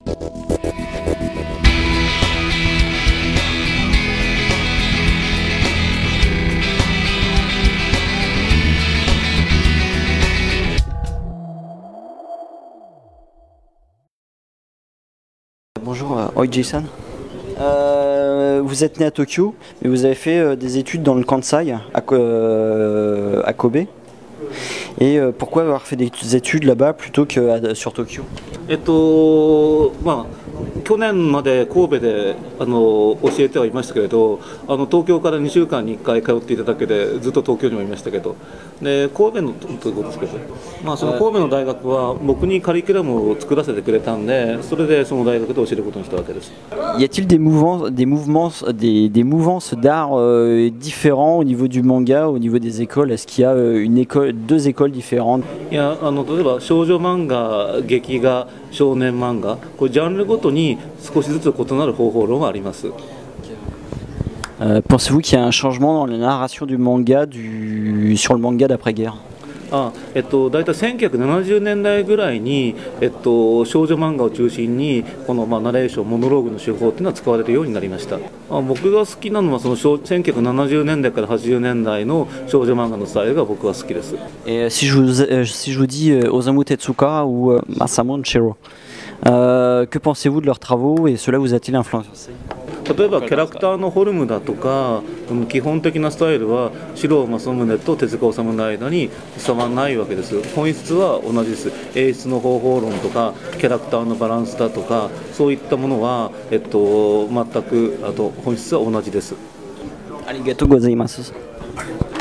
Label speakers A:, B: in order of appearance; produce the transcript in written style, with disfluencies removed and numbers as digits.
A: Bonjour, Oi Jason. Vous êtes né à Tokyo, mais vous avez fait des études dans le Kansai, à Kobe. Et pourquoi avoir fait des études là-bas plutôt que sur Tokyo?
B: 去年まで神戸で教えてはいましたけれど、東京から2週間に1回通っていただけでずっと東京にもいましたけど、で神戸のということですけど、その神戸の大学は僕にカリキュラムを作らせてくれたんで、それでその大学で教えることにしたわけです。
A: Y a-t-il des mouvances d'art différents au niveau du manga, au niveau des écoles? Est-ce qu'il y a deux écoles différentes?
B: いや例えば少女漫画、劇画、少年漫画、これジャンルごとに少しずつ異なる方法論はあります。
A: Pensez-vous qu'il y a un changement dans la narration du manga sur le manga d'après-guerre?
B: 大体1970年代ぐらいに、少女漫画を中心にこの、ナレーション、モノローグの手法っていうのは使われるようになりました。僕が好きなのはその1970年代から80年代の少女漫画のスタイルが僕は好きです。
A: Et si je vous dis Osamu Tezuka ou Masamune Shirow, que pensez-vous de leurs travaux et cela vous a-t-il influencé?
B: 例えばキャラクターのフォルムだとか基本的なスタイルは四郎正宗と手塚治虫の間に差はないわけです。本質は同じです。演出の方法論とかキャラクターのバランスだとかそういったものは、全く本質は同じです。
A: ありがとうございます。